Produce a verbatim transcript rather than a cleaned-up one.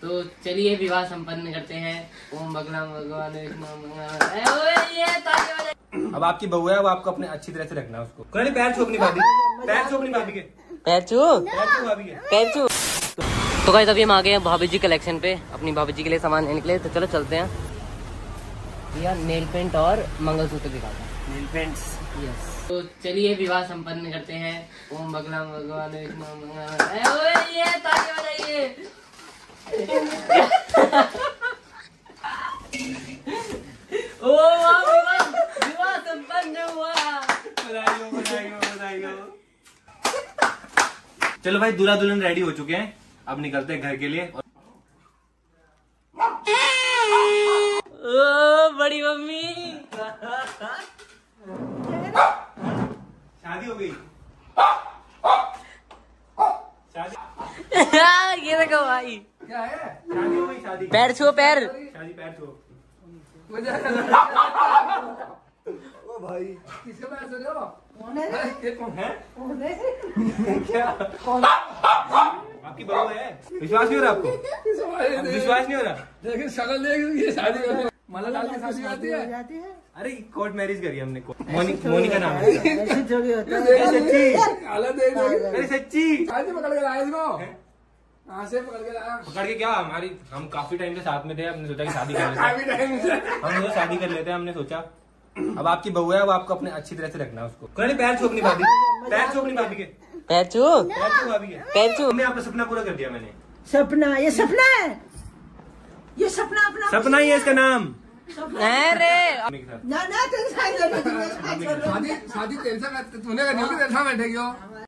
तो चलिए विवाह संपन्न करते हैं। ओम बगला भगवान अब आपकी बहू है, वो आपको अपने अच्छी तरह से रखना है उसको। कोई पैर छू अपनी भाभी, पैर छू अपनी भाभी के, पैर छू पैर छू भाभी के, पैर छू। तो गाइस अभी हम आ गए हैं भाभी जी कलेक्शन पे, अपनी भाभी जी के लिए सामान लेने के लिए। तो चलो चलते हैं। भैया नेल पेंट और मंगलसूत्र दिखाता है। Nail paints yes. तो चलिए विवाह संपन्न करते हैं। ओम बगला भगवान ओ विवाह संपन्न हुआ। बधाई हो, बधाई हो, बधाई हो। चलो भाई, दूल्हा दुल्हन रेडी हो चुके हैं, अब निकलते हैं घर के लिए। ओ बड़ी मम्मी शादी हो गई, शादी ये देखो भाई, क्या है, शादी हो गई, शादी। पैर छुओ, पैर शादी, पैर छुओ। ओ भाई किसके पैर छू रहे हो? कौन है? ये कौन है? कौन है? क्या? आपकी बहू है? विश्वास नहीं हो रहा आपको? विश्वास नहीं हो रहा? लेकिन शक्ल देख, ये शादी करती है, माला डाल के शादी करती है। अरे कोर्ट मैरिज करी हमने। मोनी मोनी का नाम है। सच्ची हालत देख, अरे सच्ची शादी पकड़ के लाया इसको, कहाँ से पकड़ के लाया? पकड़ के क्या, हमारी हम काफी टाइम से साथ में थे, हमने सोचा कि शादी कर लेते काफी टाइम से हम तो शादी कर लेते हैं, हमने सोचा। अब आपकी बहू है, वो आपको अपने अच्छी तरह से रखना है उसको। कोई पैर छू अपनी भाभी, पैर छू अपनी भाभी के, पैर छू पैर छू भाभी के, पैर छू। हमने आपका सपना पूरा कर दिया। मैंने सपना, ये सपना है, ये सपना अपना सपना ही है इसका नाम। अरे ना ना तेरे साथ शादी शादी तेरे से तूने करनी होगी, तेरे साथ बैठेगी हो।